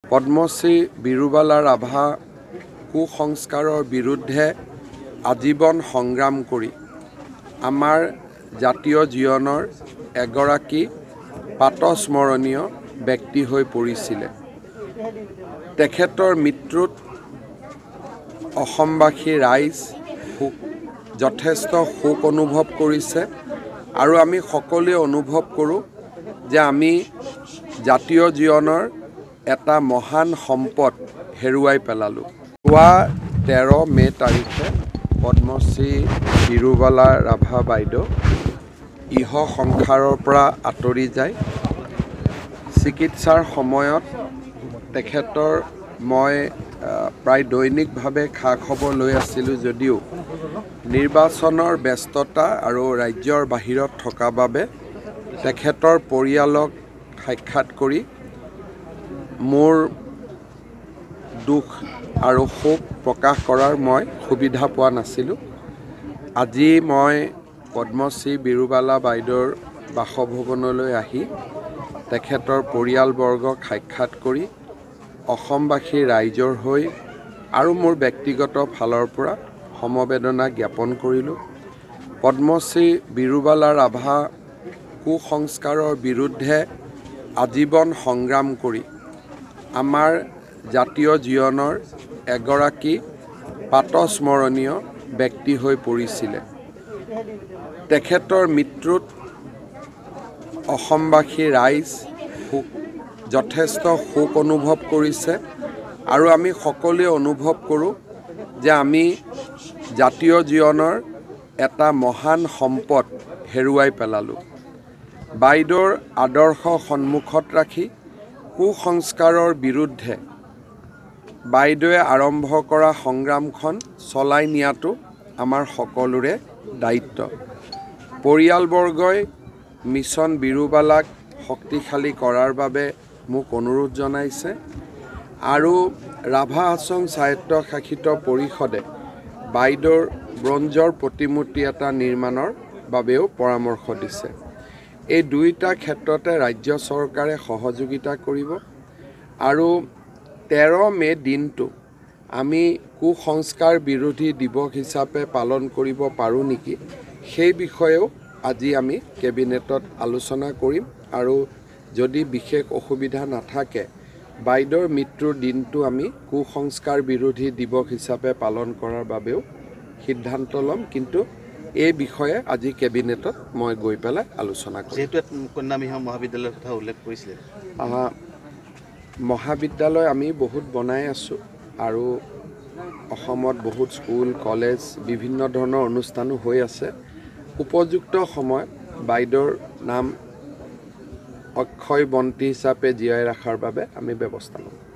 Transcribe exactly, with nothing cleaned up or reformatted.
পদ্মশ্ৰী বিৰুবালা ৰাভা কুসংস্কাৰৰ বিৰুদ্ধে আজীৱন সংগ্ৰাম কৰি আমাৰ জাতীয় জীৱনৰ এগৰাকী পাতস্মৰণীয় ব্যক্তি হৈ পৰিছিলে। তেখেতৰ মৃত্যুত অসমবাসী ৰাইজ যথেষ্ট শোক অনুভৱ কৰিছে আৰু আমি সকলোৱে অনুভৱ কৰোঁ যে আমি জাতীয় জীৱনৰ এটা মহান সম্পদ হেৰুৱাই পেলালোঁ। যোৱা তেৰ মে' তাৰিখে পদ্মশ্ৰী বিৰুবালা ৰাভা বাইদেউ ইহ সংসাৰৰ পৰা আঁতৰি যায়। চিকিৎসাৰ সময়ত তেখেতৰ মই প্ৰায় দৈনিকভাৱে খা খবৰ লৈ আছিলোঁ যদিও নিৰ্বাচনৰ ব্যস্ততা আৰু ৰাজ্যৰ বাহিৰত থকা বাবে তেখেতৰ পৰিয়ালক সাক্ষাৎ কৰি মোৰ দুখ আৰু শোক প্ৰকাশ কৰাৰ মই সুবিধা পোৱা নাছিলোঁ। আজি মই পদ্মশ্ৰী বিৰুবালা বাইদেউৰ বাসভৱনলৈ আহি তেখেতৰ পৰিয়ালবৰ্গক সাক্ষাৎ কৰি অসমবাসী ৰাইজৰ হৈ আৰু মোৰ ব্যক্তিগত ফালৰ পৰা সমবেদনা জ্ঞাপন কৰিলোঁ। পদ্মশ্ৰী বিৰুবালা ৰাভা কুসংস্কাৰৰ বিৰুদ্ধে আজীৱন সংগ্ৰাম কৰি আমাৰ জাতীয় জীৱনৰ এগৰাকী পাতস্মৰণীয় ব্যক্তি হৈ পৰিছিলে। তেখেতৰ মৃত্যুত অসমবাসী ৰাইজ যথেষ্ট শোক অনুভৱ কৰিছে আৰু আমি সকলোৱে অনুভৱ কৰোঁ যে আমি জাতীয় জীৱনৰ এটা মহান সম্পদ হেৰুৱাই পেলালোঁ। বাইদেউৰ আদৰ্শ সন্মুখত ৰাখি কুসংস্কাৰৰ বিৰুদ্ধে বাইদেৱে আৰম্ভ কৰা সংগ্ৰামখন চলাই নিয়াটো আমাৰ সকলোৰে দায়িত্ব। পৰিয়ালবৰ্গই মিছন বিৰুবালাক শক্তিশালী কৰাৰ বাবে মোক অনুৰোধ জনাইছে আৰু ৰাভা হাছং স্বায়ত্তশাসিত পৰিষদে বাইদেউৰ ব্ৰঞ্জৰ প্ৰতিমূৰ্তি এটা নিৰ্মাণৰ বাবেও পৰামৰ্শ দিছে। এই দুয়োটা ক্ষেত্ৰতে ৰাজ্য চৰকাৰে সহযোগিতা কৰিব আৰু তেৰ মে' দিনটো আমি কুসংস্কাৰ বিৰোধী দিৱস হিচাপে পালন কৰিব পাৰোঁ নেকি, সেই বিষয়েও আজি আমি কেবিনেটত আলোচনা কৰিম আৰু যদি বিশেষ অসুবিধা নাথাকে বাইদেউৰ মৃত্যুৰ দিনটো আমি কুসংস্কাৰ বিৰোধী দিৱস হিচাপে পালন কৰাৰ বাবেও সিদ্ধান্ত ল'ম। কিন্তু এই বিষয়ে আজি কেবিনেটত মই গৈ পেলাই আলোচনা কৰিম। যিহেতু কন্যামিহ মহাবিদ্যালয়ৰ কথা উল্লেখ কৰিছিলে, মহাবিদ্যালয় আমি বহুত বনাই আছোঁ আৰু অসমত বহুত স্কুল কলেজ বিভিন্ন ধৰণৰ অনুষ্ঠানো হৈ আছে। উপযুক্ত সময়ত বাইদেউৰ নাম অক্ষয় বন্তি হিচাপে জীয়াই ৰখাৰ বাবে আমি ব্যৱস্থা ল'ম।